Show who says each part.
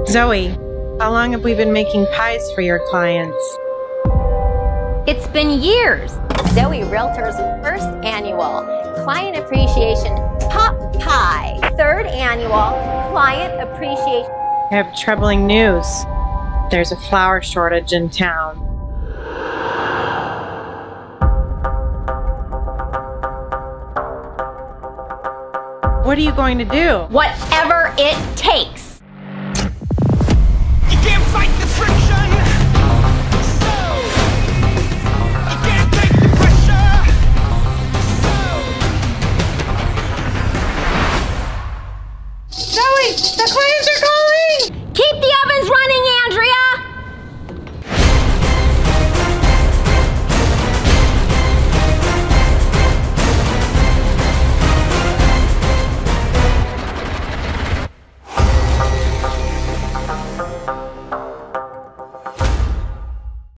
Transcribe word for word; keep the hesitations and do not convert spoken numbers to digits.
Speaker 1: Zoe, how long have we been making pies for your clients?
Speaker 2: It's been years. ZOEE Realtor's first annual Client Appreciation Pop Pie. Third annual Client Appreciation.
Speaker 1: I have troubling news. There's a flour shortage in town. What are you going to do?
Speaker 2: Whatever it takes.
Speaker 3: You can't fight the friction, so you can't take the pressure, so
Speaker 1: Zoe, the clients are calling!